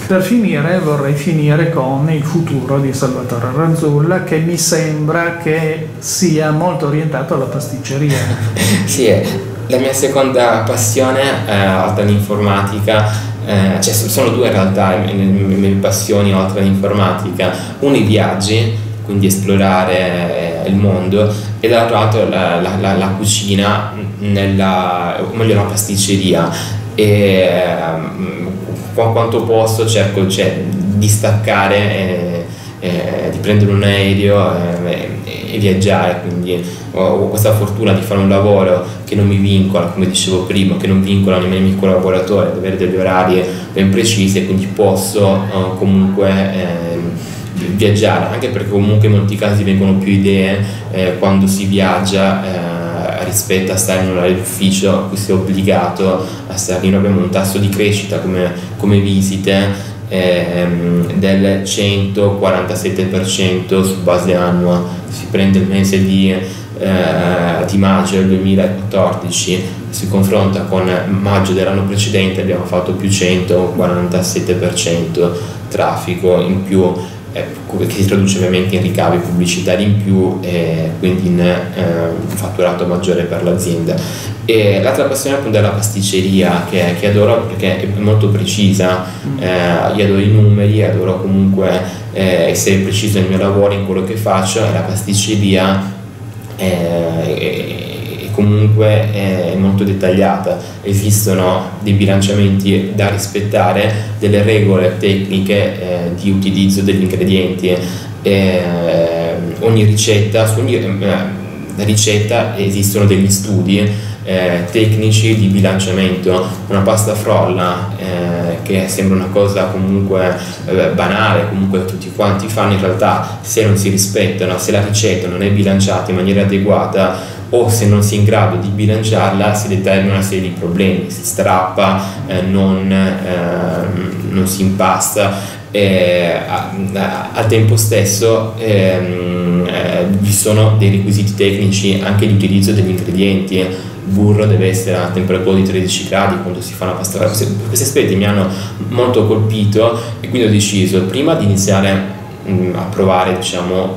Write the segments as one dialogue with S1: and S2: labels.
S1: Per finire vorrei finire con il futuro di Salvatore Ranzulla, che mi sembra che sia molto orientato alla pasticceria.
S2: Sì, la mia seconda passione, oltre all'informatica, cioè sono due in realtà le mie passioni oltre all'informatica: uno i viaggi, quindi esplorare il mondo, e dall'altro lato la cucina, meglio la pasticceria. E quanto posso cerco di staccare, di prendere un aereo e viaggiare, quindi ho questa fortuna di fare un lavoro che non mi vincola, come dicevo prima, che non vincola nemmeno i miei collaboratori, ad avere degli orari ben precisi, e quindi posso comunque viaggiare, anche perché comunque in molti casi vengono più idee quando si viaggia rispetto a stare in un orario d'ufficio a cui si è obbligato a stare. Noi abbiamo un tasso di crescita come visite del 147% su base annua. Si prende il mese di maggio del 2014, si confronta con maggio dell'anno precedente, abbiamo fatto più 147% traffico in più, che si traduce ovviamente in ricavi pubblicitari in più e quindi in un fatturato maggiore per l'azienda. E l'altra passione appunto è la pasticceria, che adoro perché è molto precisa. Io adoro i numeri, adoro comunque essere preciso nel mio lavoro, in quello che faccio, e la pasticceria comunque è molto dettagliata. Esistono dei bilanciamenti da rispettare, delle regole tecniche di utilizzo degli ingredienti. Ogni ricetta, su ogni ricetta esistono degli studi tecnici di bilanciamento. Una pasta frolla che sembra una cosa comunque banale, comunque tutti quanti fanno, in realtà se non si rispettano, se la ricetta non è bilanciata in maniera adeguata, o se non si è in grado di bilanciarla, si determina una serie di problemi: si strappa, non si impasta. Al tempo stesso vi sono dei requisiti tecnici anche di utilizzo degli ingredienti. Il burro deve essere a temperatura di 13 gradi quando si fa una pasta. Questi aspetti mi hanno molto colpito, e quindi ho deciso, prima di iniziare a provare, diciamo,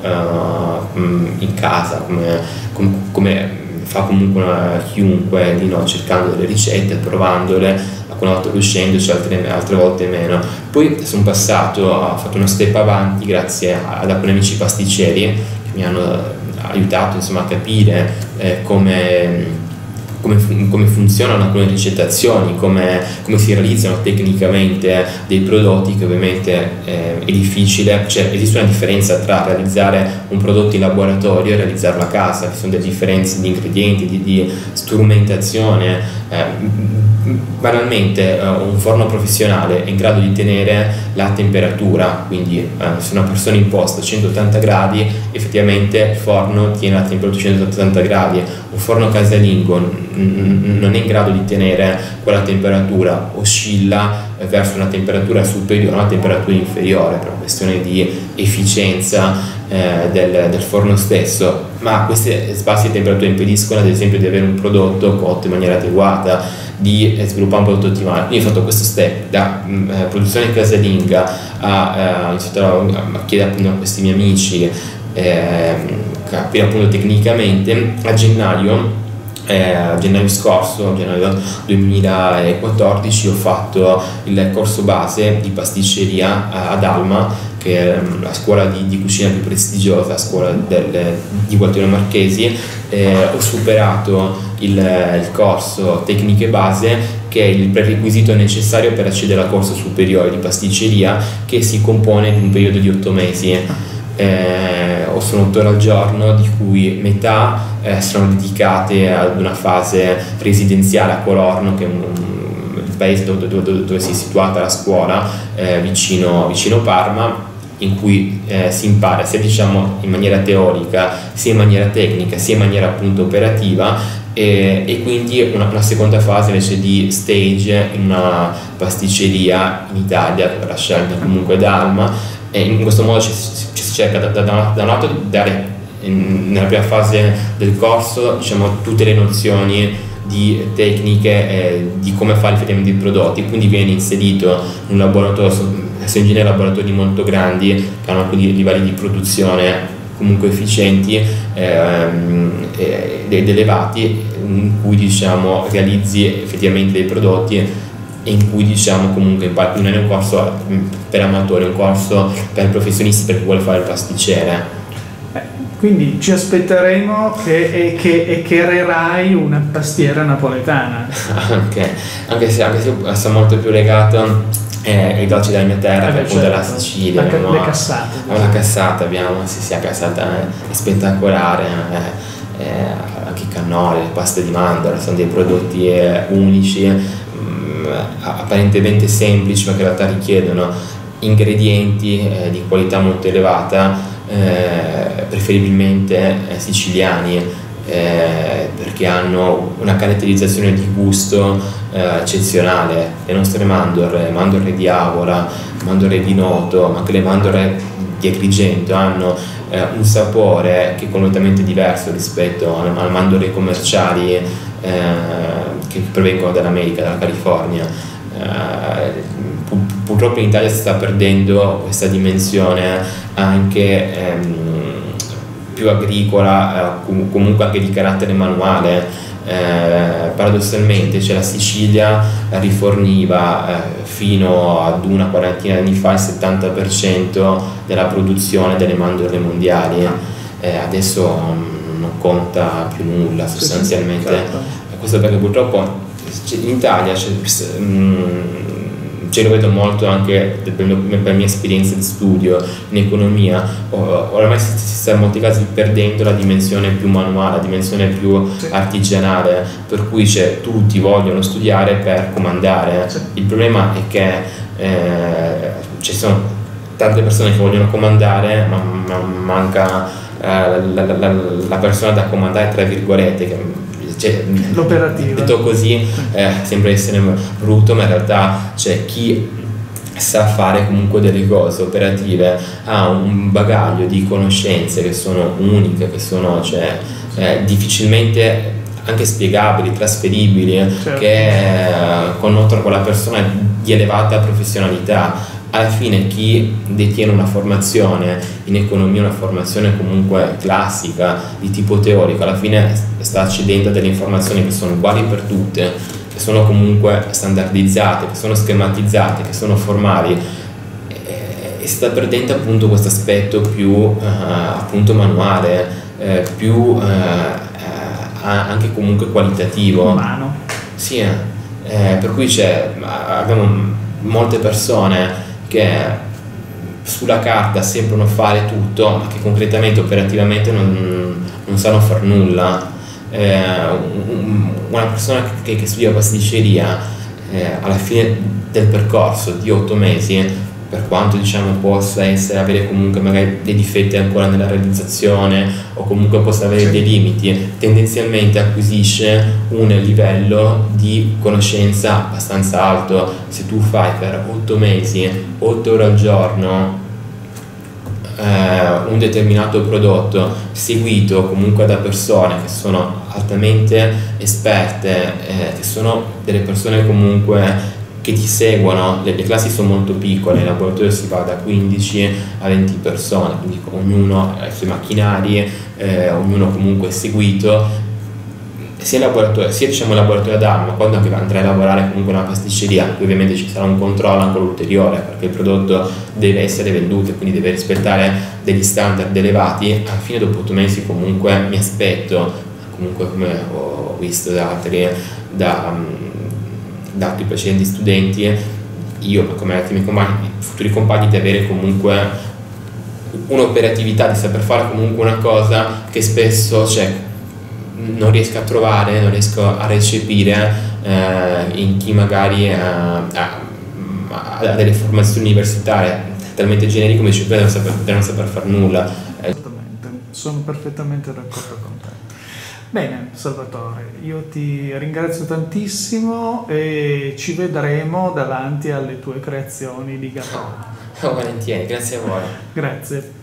S2: in casa, come fa comunque chiunque, di no, cercando delle ricette, provandole, alcune volte riuscendoci, altre volte meno. Poi sono passato, ho fatto uno step avanti grazie ad alcuni amici pasticceri che mi hanno aiutato, insomma, a capire come funzionano alcune ricettazioni, come si realizzano tecnicamente dei prodotti, che ovviamente è difficile. Cioè, esiste una differenza tra realizzare un prodotto in laboratorio e realizzarlo a casa. Ci sono delle differenze di ingredienti, di strumentazione. Banalmente un forno professionale è in grado di tenere la temperatura, quindi se una persona imposta 180 gradi, effettivamente il forno tiene la temperatura 180 gradi. Un forno casalingo non è in grado di tenere quella temperatura, oscilla verso una temperatura superiore a una temperatura inferiore, per una questione di efficienza del forno stesso. Ma queste spazi di temperatura impediscono, ad esempio, di avere un prodotto cotto in maniera adeguata, di sviluppare un prodotto ottimale. Quindi ho fatto questo step da produzione casalinga a iniziato a chiedere appunto a questi miei amici, capire appunto tecnicamente. A gennaio scorso, gennaio 2014, ho fatto il corso base di pasticceria ad Alma, che è la scuola di cucina più prestigiosa, la scuola di Gualtiero Marchesi. Ho superato il corso tecniche base, che è il prerequisito necessario per accedere al corso superiore di pasticceria, che si compone di un periodo di 8 mesi. Sono 8 ore al giorno, di cui metà sono dedicate ad una fase residenziale a Colorno, che è il paese dove si è situata la scuola, vicino Parma, in cui si impara sia, diciamo, in maniera teorica, sia in maniera tecnica, sia in maniera appunto operativa, e quindi una seconda fase invece di stage in una pasticceria in Italia, per la scelta comunque d'Alma. E in questo modo ci si cerca da un lato di dare nella prima fase del corso, diciamo, tutte le nozioni di tecniche di come fare effettivamente i prodotti. Quindi viene inserito in un laboratorio sono in genere laboratori molto grandi che hanno quindi livelli di produzione comunque efficienti ed elevati, in cui diciamo realizzi effettivamente dei prodotti e in cui diciamo comunque non è un corso per amatori, è un corso per professionisti, per chi vuole fare il pasticcere.
S1: Quindi ci aspetteremo che creerai una pastiera napoletana.
S2: Anche se sono molto più legato ai dolci della mia terra, che appunto è la Sicilia.
S1: Le cassate.
S2: La cassata abbiamo, sì, la cassata è spettacolare, anche i cannoli, le paste di mandorla, sono dei prodotti unici, apparentemente semplici, ma che in realtà richiedono ingredienti di qualità molto elevata, preferibilmente siciliani, perché hanno una caratterizzazione di gusto eccezionale. Le nostre mandorle di Avola, mandorle di Noto, ma anche le mandorle di Agrigento hanno un sapore che è completamente diverso rispetto alle mandorle commerciali che provengono dall'America, dalla California. Purtroppo in Italia si sta perdendo questa dimensione anche più agricola, comunque anche di carattere manuale. Paradossalmente la Sicilia riforniva fino ad una quarantina di anni fa il 70% della produzione delle mandorle mondiali, adesso non conta più nulla sostanzialmente.
S1: Certo.
S2: Questo perché purtroppo in Italia lo vedo molto anche per mia esperienza di studio in economia, oramai si sta in molti casi perdendo la dimensione più manuale, la dimensione più artigianale, per cui tutti vogliono studiare per comandare. Il problema è che ci sono tante persone che vogliono comandare, ma manca la persona da comandare, tra virgolette,
S1: l'operativa.
S2: Detto così sembra essere brutto, ma in realtà c'è chi sa fare comunque delle cose operative, ha un bagaglio di conoscenze che sono uniche, che sono difficilmente anche spiegabili, trasferibili, certo, che connotano con la persona di elevata professionalità. Alla fine chi detiene una formazione in economia, una formazione comunque classica di tipo teorico, alla fine sta accedendo a delle informazioni che sono uguali per tutte, che sono comunque standardizzate, che sono schematizzate, che sono formali, e sta perdendo appunto questo aspetto più appunto manuale, più anche comunque qualitativo,
S1: umano.
S2: Sì, per cui abbiamo molte persone che sulla carta sembrano fare tutto, ma che concretamente, operativamente non sanno far nulla. Una persona che studia pasticceria alla fine del percorso di 8 mesi, per quanto diciamo possa avere comunque magari dei difetti ancora nella realizzazione, o comunque possa avere dei limiti, tendenzialmente acquisisce un livello di conoscenza abbastanza alto. Se tu fai per 8 mesi, 8 ore al giorno, un determinato prodotto, seguito comunque da persone che sono altamente esperte, che sono delle persone comunque che ti seguono, le classi sono molto piccole, in laboratorio si va da 15 a 20 persone, quindi ognuno ha i suoi macchinari, ognuno comunque è seguito, sia in laboratorio ad arma, quando anche andrai a lavorare comunque in una pasticceria, ovviamente ci sarà un controllo ancora ulteriore, perché il prodotto deve essere venduto e quindi deve rispettare degli standard elevati. Alla fine, dopo 8 mesi comunque mi aspetto, comunque come ho visto da altri precedenti studenti, io come altri miei futuri compagni, di avere comunque un'operatività, di saper fare comunque una cosa che spesso non riesco a trovare, non riesco a recepire in chi magari ha delle formazioni universitarie talmente generiche come disciplina da non saper fare nulla.
S1: Esattamente, sono perfettamente d'accordo con te. Bene Salvatore, io ti ringrazio tantissimo e ci vedremo davanti alle tue creazioni di Garrone.
S2: Volentieri, grazie a voi.
S1: Grazie.